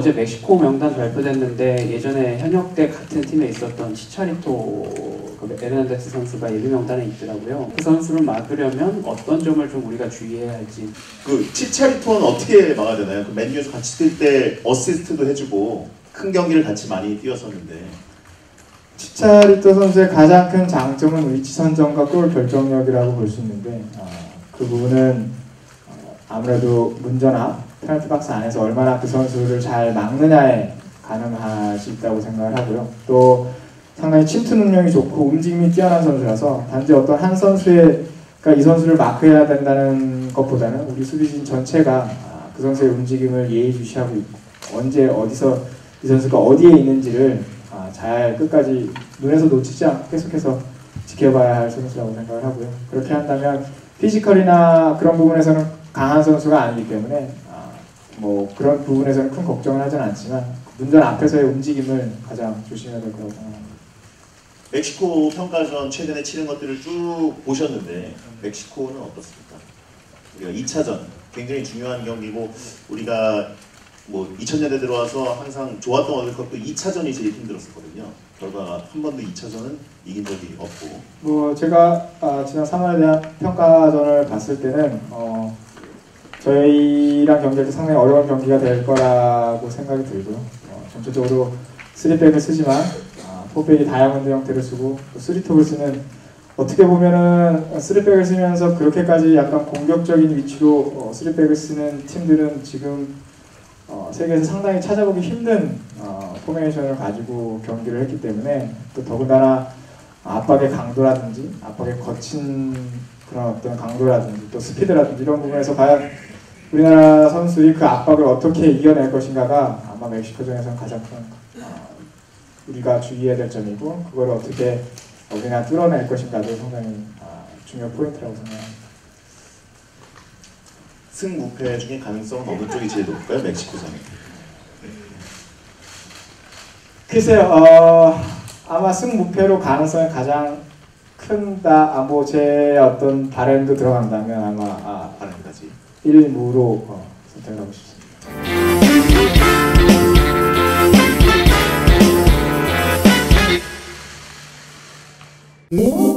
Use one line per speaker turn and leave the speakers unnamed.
어제 멕시코 명단 발표됐는데 예전에 현역 때 같은 팀에 있었던 치차리토 에르난데스 선수가 예비 명단에 있더라고요. 그 선수를 막으려면 어떤 점을 좀 우리가 주의해야 할지.
그 치차리토는 어떻게 막아야 되나요? 그 맨유에서 같이 뛸 때 어시스트도 해주고 큰 경기를 같이 많이 뛰었었는데.
치차리토 선수의 가장 큰 장점은 위치 선정과 골 결정력이라고 볼 수 있는데 그 부분은 아무래도 문전압, 페널티 박스 안에서 얼마나 그 선수를 잘 막느냐에 가능할 수 있다고 생각을 하고요. 또 상당히 침투 능력이 좋고 움직임이 뛰어난 선수라서 단지 어떤 한 선수가 이 선수를 마크해야 된다는 것보다는 우리 수비진 전체가 그 선수의 움직임을 예의주시하고 있고 언제 어디서 이 선수가 어디에 있는지를 잘 끝까지 눈에서 놓치지 않고 계속해서 지켜봐야 할 선수라고 생각을 하고요. 그렇게 한다면 피지컬이나 그런 부분에서는 강한 선수가 아니기 때문에 뭐 그런 부분에서는 큰 걱정을 하지는 않지만 문전 앞에서의 움직임을 가장 조심해야 될 거라고 생각합니다.
멕시코 평가전 최근에 치른 것들을 쭉 보셨는데 멕시코는 어떻습니까? 우리가 2차전 굉장히 중요한 경기고 우리가 뭐 2000년대 들어와서 항상 좋았던 월드컵도 2차전이 제일 힘들었었거든요. 결과가 한 번도 2차전은 이긴 적이 없고.
뭐 제가 지난 3월에 대한 평가전을 봤을 때는 저희랑 경기할 때 상당히 어려운 경기가 될 거라고 생각이 들고요. 전체적으로 3백을 쓰지만 4백이 다이아몬드 형태를 쓰고 3톱을 쓰는 어떻게 보면은 3백을 쓰면서 그렇게까지 약간 공격적인 위치로 3백을 쓰는 팀들은 지금 세계에서 상당히 찾아보기 힘든 포메이션을 가지고 경기를 했기 때문에 또 더군다나 압박의 강도라든지 압박의 거친 그런 어떤 강도라든지 또 스피드라든지 이런 부분에서 과연 우리나라 선수들이 그 압박을 어떻게 이겨낼 것인가가 아마 멕시코전에서는 가장 큰 우리가 주의해야 될 점이고 그걸 어떻게 우리가 뚫어낼 것인가도 상당히 중요한 포인트라고 생각합니다.
승무패 중에 가능성은 어느 쪽이 제일 높을까요? 멕시코전에?
글쎄요. 아마 승무패로 가능성이 가장 큰다. 뭐 제 어떤 바램도 들어간다면 아마
바람까지
1무로 선택을 하고 싶습니다.